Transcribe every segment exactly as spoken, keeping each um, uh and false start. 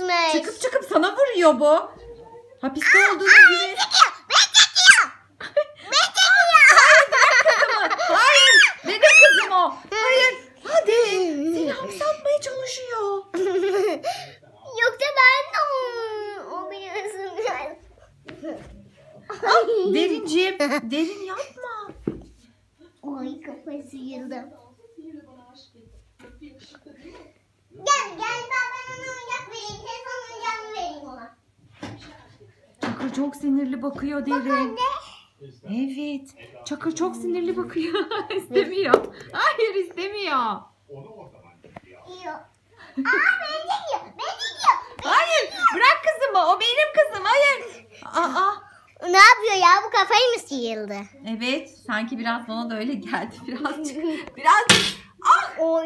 çıkmış. Çıkıp çıkıp sana vuruyor bu. Hapiste olduğunu güven. Beni çekiyor. Beni çekiyor. Beni çekiyor. Hayır bırak kızımı. Hayır. Benim kızım o. Hayır. Hadi. Seni hapse atmaya çalışıyor. Yoksa ben de o, o beni ısırıyor. Ah, Derinciğim. Derin yapma. Oy kafası yıldı. Gel gel ben ona oyuncak vereyim. Telefon oyuncağını vereyim ona. Çakır çok sinirli bakıyor Derin. Bak anne. Evet. Çakır çok sinirli bakıyor. İstemiyor. Hayır istemiyor. Yok. Aa beni çekiyor. Beni çekiyor. Hayır. Bırak kızımı. O benim kızım. Hayır. Aa. Ne yapıyor ya? Bu kafayı mı sıyırdı? Evet. Sanki biraz bana da öyle geldi. Birazcık. Birazcık. Ah. Oy.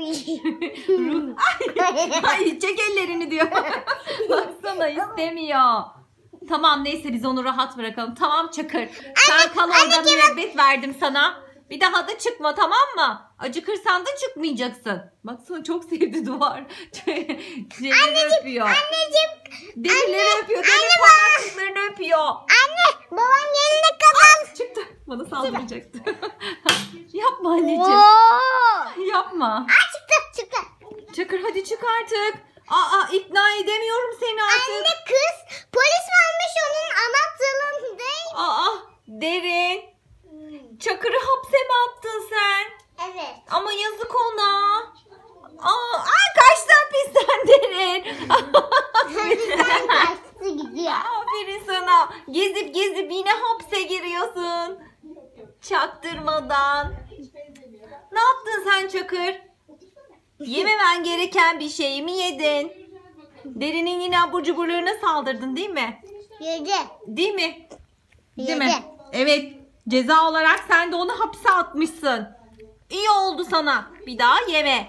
Ay, ay çek ellerini diyor. Baksana istemiyor. Tamam neyse biz onu rahat bırakalım. Tamam Çakır. Sen kal orada, müebbet verdim sana. Bir daha da çıkma, tamam mı? Acıkırsan da çıkmayacaksın. Baksana çok sevdi duvar. Anneciğim öpüyor. Anneciğim. Derileri öpüyor. Deri parmaklıklarını öpüyor. Anne babam yerine kapan. Çıktı. Bana saldıracaktı. Yapma anneciğim. Oo. Yapma. Aa çıktı çıktı. Çakır hadi çık artık. Aa ikna edemiyorum seni artık. Anne kız polis varmış onun anahtarını değil. Aa Derin. Çakır'ı hapse mi attın sen? Evet. Ama yazık ona. Aa, ay kaçtı hapisten Derin. Hapisten kaçtı gidiyor. Aferin sana. Gezip gezip yine hapse giriyorsun. Çaktırmadan. Ne yaptın sen Çakır? Yememen gereken bir şeyi mi yedin? Derin'in yine abur cuburlarına saldırdın değil mi? Yedi. Değil mi? Değil Yedi. mi? Evet. Ceza olarak sen de onu hapse atmışsın. İyi oldu sana. Bir daha yeme.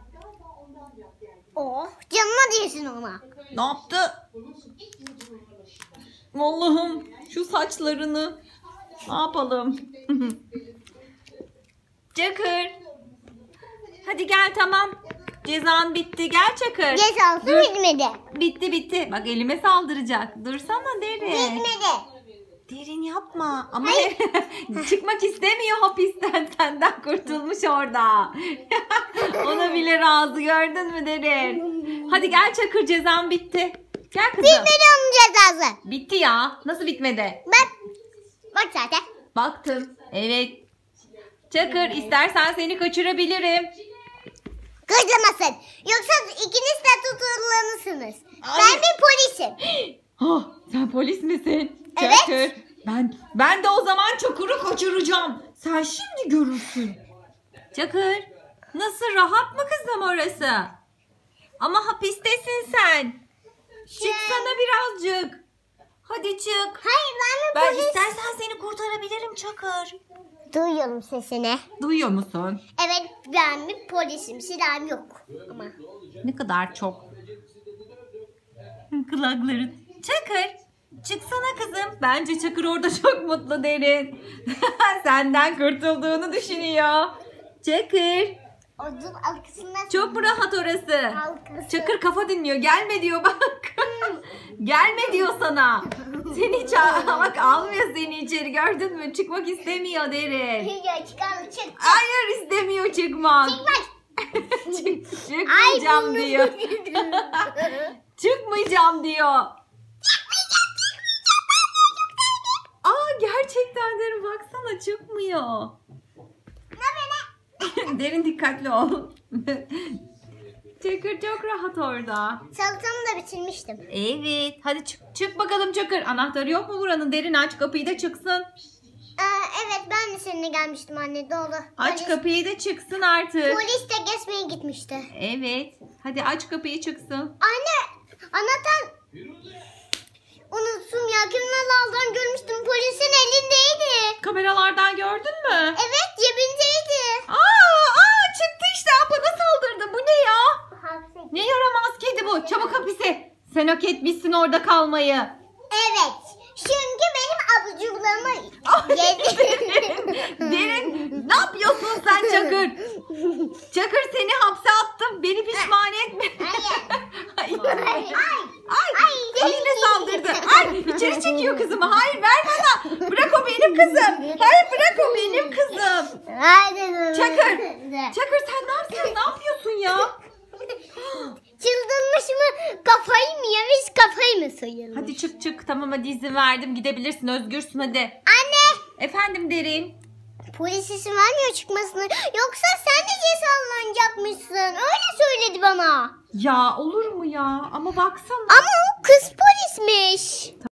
Oh canına değsin ona. Ne yaptı? Allah'ım şu saçlarını. Ne yapalım? Çakır. Hadi gel tamam. Cezan bitti. Gel Çakır. Cezası bitmedi. Bitti bitti. Bak elime saldıracak. Dursana Derin. Bitmedi. Derin yapma. Ama çıkmak istemiyor hapisten. Senden kurtulmuş orada. Ona bile razı, gördün mü Derin? Hadi gel Çakır, cezan bitti. Gel kızım. Bitmedi onun cezası. Bitti ya. Nasıl bitmedi? Bak. Bak zaten. Baktım. Evet. Çakır istersen seni kaçırabilirim. Kaçamazsın. Yoksa ikiniz de tutuklanırsınız. Ay. Ben bir polisim. Ah, sen polis misin? Evet. Çakır. Ben ben de o zaman Çakır'ı kaçıracağım. Sen şimdi görürsün. Çakır, nasıl, rahat mı kızım orası? Ama hapistesin sen. Çıksana birazcık. Hadi çık. Hayır ben bir Ben polis. istersen seni kurtarabilirim Çakır. Duyuyorum sesini. Duyuyor musun? Evet ben bir polisim. Silahım yok. Ama. Ne kadar çok. Kulakların. Çakır. Çıksana kızım. Bence Çakır orada çok mutlu Derin. Senden kurtulduğunu düşünüyor. Çakır. Odun arkasından. Çok mu rahat orası? Halkası. Çakır kafa dinliyor. Gelme diyor bak. Gelme diyor sana. Seni ça- bak almıyor seni içeri, gördün mü? Çıkmak istemiyor Derin. Ya çıkar çık. Hayır istemiyor çıkmak. Çıkmak. Çık, çıkmayacağım Ay, diyor. Çıkmayacağım diyor. Aa gerçekten Derin baksana çıkmıyor. Derin dikkatli ol. Çakır çok rahat orada. Salatamı da bitirmiştim. Evet. Hadi çık, çık bakalım Çakır. Anahtarı yok mu buranın? Derin aç kapıyı da çıksın. Ee, evet ben de seninle gelmiştim anne doğru. Aç Polis, kapıyı da çıksın artık. polis de gezmeye gitmişti. Evet. Hadi aç kapıyı çıksın. Anne anahtar unuttum ya, kimden aldığını görmüştüm, polisin elindeydi. Kameralardan gördün mü? Evet cebindeydi. Aa, aa çıktı işte. Bana saldırdı. Bu ne ya? Hapse. Ne yaramaz kedi bu. Çabuk hapise. Sen hak etmişsin orada kalmayı. Evet. Çünkü benim abucuklarımı yedi. Derin ne yapıyorsun sen Çakır? Çakır seni hapse attım. Beni pişman etme. Hayır. Hayır. Hayır. Geri çekiyor kızımı. Hayır ver bana. Bırak o benim kızım. Hayır bırak o benim kızım. Hadi. Çakır. Çakır sen ne yapıyorsun? Ne yapıyorsun ya? Çıldırmış mı? Kafayı mı yemiş? Kafayı mı sıyırmış? Hadi çık çık. Tamam hadi izin verdim. Gidebilirsin. Özgürsün hadi. Anne. Efendim Derin. Polis izin vermiyor çıkmasını. Yoksa sen de cezalandıracakmışsın. Öyle söyledi bana. Ya olur mu ya? Ama baksana. Ama o kız polismiş.